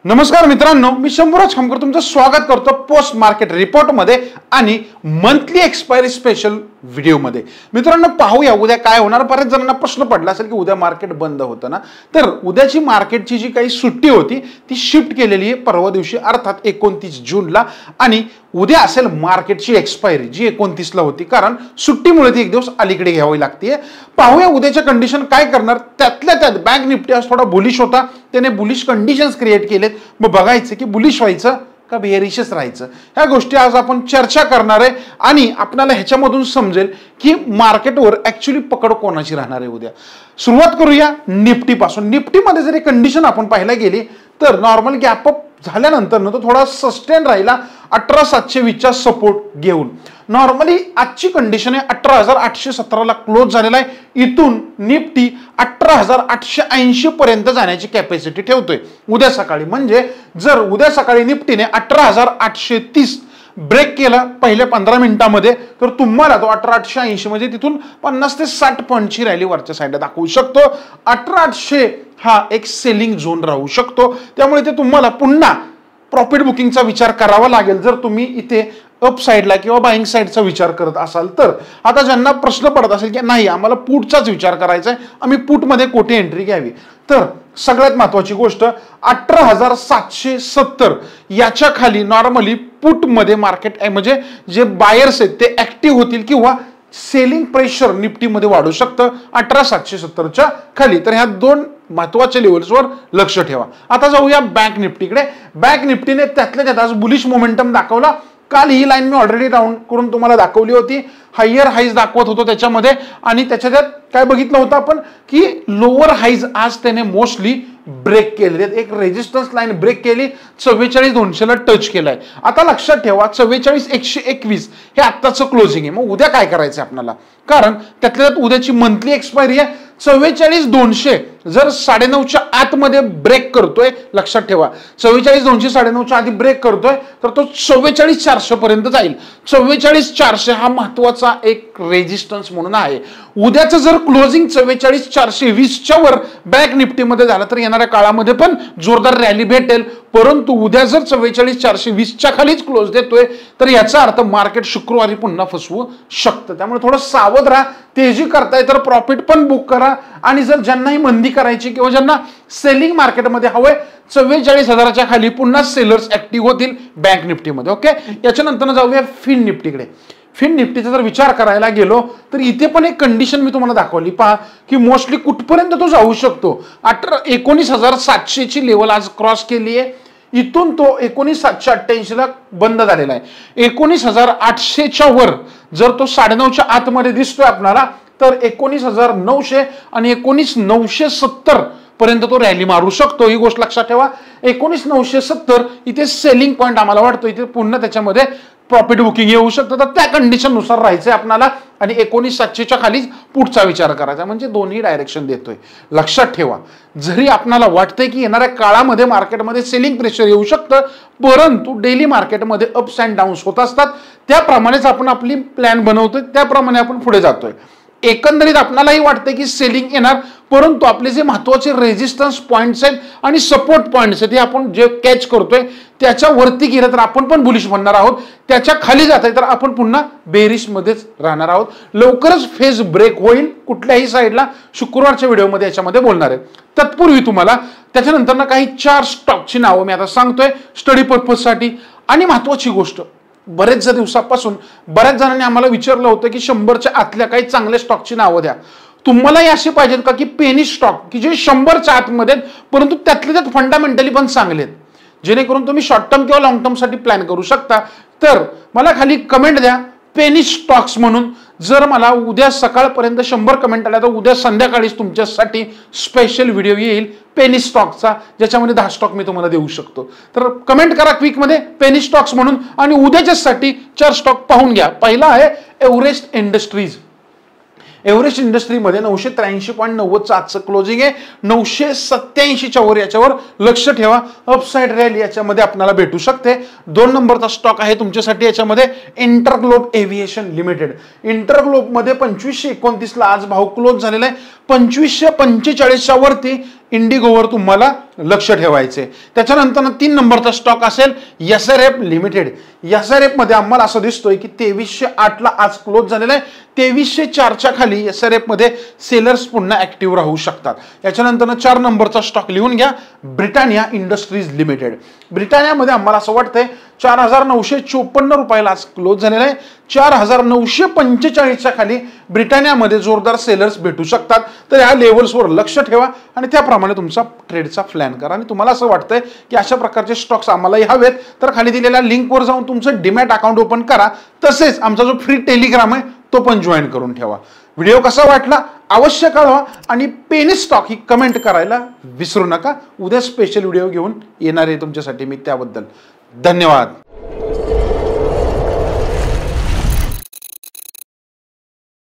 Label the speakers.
Speaker 1: नमस्कार मित्रांनो, मी शंभूराज खामकर तुमचं स्वागत करतो पोस्ट मार्केट रिपोर्ट मध्ये आणि मंथली एक्सपायरी स्पेशल व्हिडिओ मध्ये। मित्रांनो, पाहूया उद्या काय होणार। बरेच जणांना प्रश्न पडला असेल की उद्या मार्केट बंद होतं ना, तर उद्याची मार्केटची जी काही सुट्टी होती ती शिफ्ट केलेली आहे परवा दिवशी, अर्थात 29 जूनला। आणि उद्या असेल मार्केटची एक्सपायरी जी 29 ला होती, कारण सुट्टीमुळे ती एक दिवस अलीकडे घ्यावी लागते। पाहूया उद्याच्या कंडिशन काय करणार। त्यातल्या त्यात बँक निफ्टी आज थोडा बुलिश होता, त्याने बुलिश कंडिशन्स क्रिएट केलेत। मग बघायचं की बुलिश व्हायचं का बेअरिशच राहायचं, ह्या गोष्टी आज आपण चर्चा करणार आहे आणि आपल्याला ह्याच्यामधून समजेल की मार्केटवर ऍक्च्युअली पकड कोणाची राहणार आहे उद्या। सुरुवात करूया निफ्टी पासून। निफ्टीमध्ये जरी कंडिशन आपण पाहायला गेली तर नॉर्मल गॅप अप झाल्यानंतर तो थोडा सस्टेन राहिला 18720 चा सपोर्ट घेऊन। नॉर्मली आजची कंडिशन आहे 18817 ला क्लोज झालेला आहे। इथून निफ्टी 18880 पर्यंत जाण्याची कॅपॅसिटी ठेवतोय उद्या सकाळी। म्हणजे जर उद्या सकाळी निफ्टीने 18830 ब्रेक केला पहिल्या 15 मिनिटांमध्ये, तर तुम्हाला तो 18880 म्हणजे तिथून 50 ते 60 पॉईंटची रॅली वरच्या साईडला दाखवू शकतो। 18800 हा एक सेलिंग झोन राहू शकतो, त्यामुळे ते तुम्हाला पुन्हा प्रॉफिट बुकिंगचा विचार करावा लागेल जर तुम्ही इथे अप साइडला किंवा बाइंग साइडचा विचार करत असाल तर। आता ज्यांना प्रश्न पडत असेल की नाही आम्हाला पुटचाच विचार करायचा आहे, आम्ही पुट मध्ये कोठे एंट्री घ्यावी, तर सगळ्यात महत्त्वाची गोष्ट 18770 याच्या खाली नॉर्मली पुट मध्ये मार्केट म्हणजे जे बायर्स आहेत ते ऍक्टिव्ह होतील किंवा सेलिंग प्रेशर निफ्टी मध्ये वाढू शकतं 18770 च्या खाली। तर ह्या दोन महत्त्वाच्या लेवल्सवर लक्ष ठेवा। आता जाऊया बँक निफ्टीकडे। बँक निफ्टीने त्यातल्या त्यात आज बुलिश मोमेंटम दाखवला। काल ही लाईन मी ऑलरेडी राउंड करून तुम्हाला दाखवली होती, हायर हाईज दाखवत होतो त्याच्यामध्ये, आणि त्याच्यात काय बघितलं होतं आपण की लोअर हाईज आज त्याने मोस्टली ब्रेक केले। एक रेजिस्टन्स लाईन ब्रेक केली, 44200 ला टच केलाय। आता लक्षात ठेवा 44121 हे आत्ताचं क्लोजिंग आहे। मग उद्या काय करायचं आपल्याला, कारण त्यातल्या त्यात उद्याची मंथली एक्सपायरी आहे। 44200 जर 9:30च्या आतमध्ये ब्रेक करतोय, लक्षात ठेवा 44200 9:30च्या आधी ब्रेक करतोय तर तो 44400 पर्यंत जाईल। 44400 हा महत्त्वाचा एक रेजिस्टन्स म्हणून आहे। उद्याचं जर क्लोजिंग 44420 च्या वर बँक निफ्टीमध्ये झालं तर येणाऱ्या काळामध्ये पण जोरदार रॅली भेटेल, परंतु उद्या जर 44420 च्या खालीच क्लोज देतोय तर याचा अर्थ मार्केट शुक्रवारी पुन्हा फसवू शकतं। त्यामुळे थोडं सावध राहा, तेजी करताय तर प्रॉफिट पण बुक करा, आणि जर ज्यांनाही मंदी करायची किंवा ज्यांना सेलिंग मार्केटमध्ये हवंय 44000 च्या खाली पुन्हा सेलर्स ऍक्टिव्ह होतील बँक निफ्टीमध्ये। ओके, याच्यानंतर जाऊया फिन निफ्टीकडे। फिन निफ्टीचा जर विचार करायला गेलो तर इथे पण एक कंडिशन मी तुम्हाला दाखवली, पहा की मोस्टली कुठपर्यंत तो जाऊ शकतो। 19700 ची लेवल आज क्रॉस केली आहे, इथून तो 19788 ला बंद झालेला आहे। 19800 च्या वर जर तो 9:30च्या आतमध्ये दिसतोय आपल्याला तर 19900 आणि 19970 पर्यंत तो रॅली मारू शकतो, ही गोष्ट लक्षात ठेवा। 19970 इथे सेलिंग पॉइंट आम्हाला वाटतो, इथे पुन्हा त्याच्यामध्ये प्रॉफिट बुकिंग येऊ शकतं। तर त्या कंडिशन नुसार राहायचंय आपल्याला, आणि 19700 च्या खाली पुढचा विचार करायचा, म्हणजे दोन्ही डायरेक्शन देतोय। लक्षात ठेवा जरी आपल्याला वाटतंय की येणाऱ्या काळामध्ये मार्केटमध्ये सेलिंग प्रेशर येऊ शकतं, परंतु डेली मार्केटमध्ये अप्स अँड डाऊन्स होत असतात, त्याप्रमाणेच आपण आपली प्लॅन बनवतोय, त्याप्रमाणे आपण पुढे जातोय। एकंदरीत आपल्यालाही वाटतं की सेलिंग येणार, परंतु आपले जे महत्त्वाचे रेजिस्टन्स पॉइंट्स आहेत आणि सपोर्ट पॉइंट्स आहेत ते आपण जे कॅच करतोय त्याच्या वरती गेलं तर आपण पण बुलिश बनणार आहोत, त्याच्या खाली जात आहे तर आपण पुन्हा बेरिश मध्येच राहणार आहोत। लवकरच फेज ब्रेक होईल कुठल्याही साईडला, शुक्रवारच्या व्हिडिओमध्ये याच्यामध्ये बोलणार आहे। तत्पूर्वी तुम्हाला त्याच्यानंतर ना काही 4 स्टॉकची नावं मी आता सांगतोय स्टडी पर्पजसाठी। आणि महत्त्वाची गोष्ट, बरेच दिवसापासून बऱ्याच जणांनी आम्हाला विचारलं होतं की 100च्या आतल्या काही चांगल्या स्टॉकची नावं द्या। तुम्हालाही असे पाहिजेत का की पेनी स्टॉक की जे 100च्या आतमध्ये परंतु त्यातले त्यात फंडामेंटली पण चांगले आहेत, जेणेकरून तुम्ही शॉर्ट टर्म किंवा लॉंग टर्म साठी प्लॅन करू शकता। तर मला खाली कमेंट द्या पेनी स्टॉक्स म्हणून। जर मला उद्या सकाळपर्यंत 100 कमेंट आल्या तर उद्या संध्याकाळीच तुमच्यासाठी स्पेशल व्हिडिओ येईल पेनी स्टॉकचा, ज्याच्यामध्ये 10 स्टॉक मी तुम्हाला देऊ शकतो। तर कमेंट करा क्विक मध्ये पेनी स्टॉक्स म्हणून, आणि उद्याच्यासाठी 4 स्टॉक पाहून घ्या। पहिला आहे एव्हरेस्ट इंडस्ट्रीज। एव्हरेस्ट इंडस्ट्रीमध्ये 983.90 चा आजचं क्लोजिंग आहे, 987 च्या वर याच्यावर लक्ष ठेवा। अपसाइड रॅली याच्यामध्ये आपल्याला भेटू शकते। 2 नंबरचा स्टॉक आहे तुमच्यासाठी याच्यामध्ये इंटरग्लोब एव्हिएशन लिमिटेड। इंटरग्लोब मध्ये 2529 ला आज भाव क्लोज झालेला आहे, 2545 च्या वरती इंडिगोवर तुम्हाला लक्ष ठेवायचे. त्याच्यानंतर 3 नंबरचा स्टॉक असेल SRF लिमिटेड. SRF मध्ये आम्हाला असं दिसतोय की 2308 ला आज क्लोज झालेला आहे. 2304च्या खाली SRF मध्ये सेलर्स पुन्हा ऍक्टिव्ह राहू शकतात. याच्यानंतर 4 नंबरचा स्टॉक लिहून घ्या, ब्रिटानिया इंडस्ट्रीज लिमिटेड. ब्रिटानियामध्ये आम्हाला असं वाटतंय 4954 रुपयाला आज क्लोज झालेला आहे. 4945च्या खाली ब्रिटानियामध्ये जोरदार सेलर्स भेटू शकतात. तर या लेवल्सवर लक्ष ठेवा आणि त्याप्रमाणे तुमचा ट्रेडचा प्लॅन करा. आणि तुम्हाला असं वाटतंय की अशा प्रकारचे स्टॉक्स आम्हालाही हवेत तर खाली दिलेल्या लिंकवर जाऊन तुमचं डीमॅट अकाउंट ओपन करा. तसेच आमचा जो फ्री टेलिग्राम आहे तो पण जॉईन करून ठेवा. व्हिडिओ कसा वाटला अवश्य कळवा आणि पेनी स्टॉक ही कमेंट करायला विसरू नका. उद्या स्पेशल व्हिडिओ घेऊन येणार आहे तुमच्यासाठी मी. त्याबद्दल धन्यवाद.